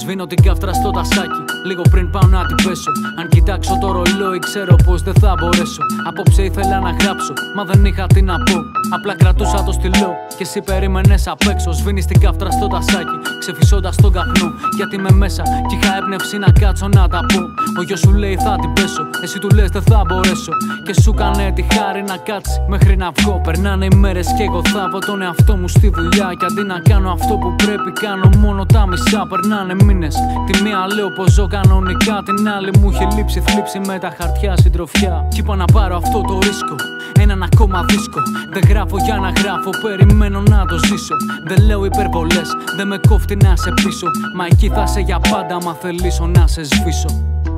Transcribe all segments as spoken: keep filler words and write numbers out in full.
Σβήνω την κάφτρα στο τασάκι, λίγο πριν πάω να την πέσω. Αν κοιτάξω το ρολόι, ξέρω πως δεν θα μπορέσω. Απόψε ήθελα να γράψω, μα δεν είχα τι να πω. Απλά κρατούσα το στυλό και εσύ περίμενες απ' έξω. Σβήνεις την κάφτρα στο τασάκι, ξεφυσώντας τον καπνό. Γιατί είμαι μέσα κι είχα έμπνευση να κάτσω να τα πω. Ο γιος σου λέει θα την πέσω, εσύ του λες δεν θα μπορέσω. Και σου κάνε τη χάρη να κάτσει μέχρι να βγω. Περνάνε οι μέρες και εγώ θάβω τον εαυτό μου στη δουλειά. Κι αντί να κάνω αυτό που πρέπει, κάνω μόνο τα μισά. Περνάνε μήνες, τη μία λέω πως ζω κανονικά, την άλλη μου είχε λείψει θλίψη με τα χαρτιά συντροφιά. Κι είπα να πάρω αυτό το ρίσκο, έναν ακόμα δίσκο. Δεν γράφω για να γράφω, περιμένω να το ζήσω. Δεν λέω υπερβολές, δεν με κόφτει να σε πίσω. Μα εκεί θα σε για πάντα, μα θελήσω να σε σβήσω.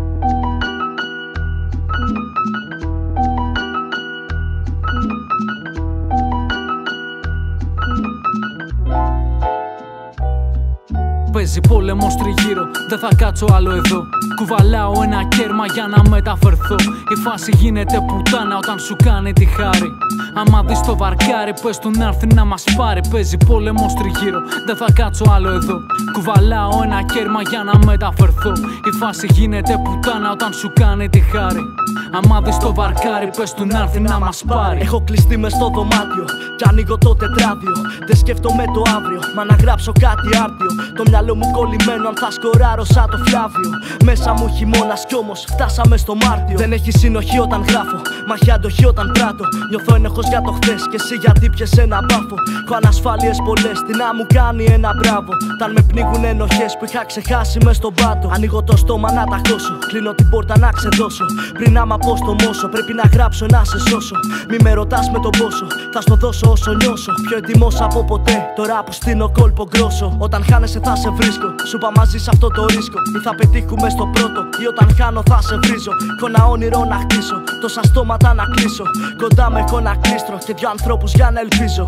Παίζει πόλεμος τριγύρω, δεν θα κάτσω άλλο εδώ. Κουβαλάω ένα κέρμα για να μεταφερθώ. Η φάση γίνεται πουτάνα όταν σου κάνει τη χάρη. Άμα δεις το βαρκάρι, πες του να έρθει να μας πάρει. Παίζει πόλεμος τριγύρω, δεν θα κάτσω άλλο εδώ. Κουβαλάω ένα κέρμα για να μεταφερθώ. Η φάση γίνεται πουτάνα όταν σου κάνει τη χάρη. Άμα δεις το βαρκάρι, πες του να έρθει να μας πάρει. Έχω κλειστεί μες στο δωμάτιο κι ανοίγω το τετράδιο. Δεν σκέφτομαι το αύριο, μα να γράψω κάτι άρτιο. Το μυαλό μου κολλημένο αν θα σκοράρω σαν το Φλάβιο. Μέσα μου χειμώνας κι όμως φτάσαμε στο Μάρτιο. Δεν έχει συνοχή όταν γράφω, μα έχει αντοχή όταν πράττω. Νιώθω ένοχος για το χθες και εσύ γιατί πιες ένα μπάφο. Έχω ανασφάλειες πολλές, τι να μου κάνει ένα μπράβο. Όταν με πνίγουν ενοχές που είχα ξεχάσει μες στον πάτο. Ανοίγω το στόμα να τα χώσω, κλείνω την πόρτα να ξεδώσω. Πριν άμα πω στο μόσο, πρέπει να γράψω να σε σώσω. Μη με ρωτάς με τον πόσο, θα στο δώσω όσο νιώσω. Πιο έτοιμος από ποτέ, τώρα που στείνω κόλπο γκρόσο. Όταν χάνεσαι θα σε βρίσκω, σου είπα μαζί σε αυτό το ρίσκο. Ή θα πετύχουμε στο πρώτο, ή όταν χάνω θα σε βρίζω. Έχω ένα όνειρο να χτίσω, τόσα στόματα να κλείσω. Κοντά με έχω ένα κλίστρο και δυο ανθρώπους για να ελπίζω.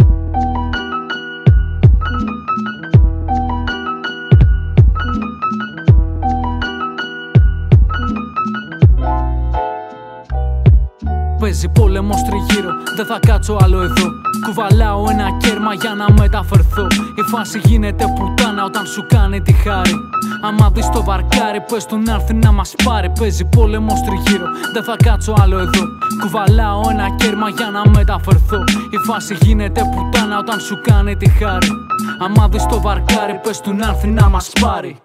Παίζει πόλεμος τριγύρω, δεν θα κάτσω άλλο εδώ. Κουβαλάω ένα κέρμα για να μεταφερθώ. Η φάση γίνεται πουτάνα όταν σου κάνει τη χάρη. Άμα δεις το βαρκάρι, πες του να έρθει να μας πάρει. Παίζει πόλεμος τριγύρω, δεν θα κάτσω άλλο εδώ. Κουβαλάω ένα κέρμα για να μεταφερθώ. Η φάση γίνεται πουτάνα όταν σου κάνει τη χάρη. Άμα δεις το βαρκάρι, πες του να έρθει να μας πάρει.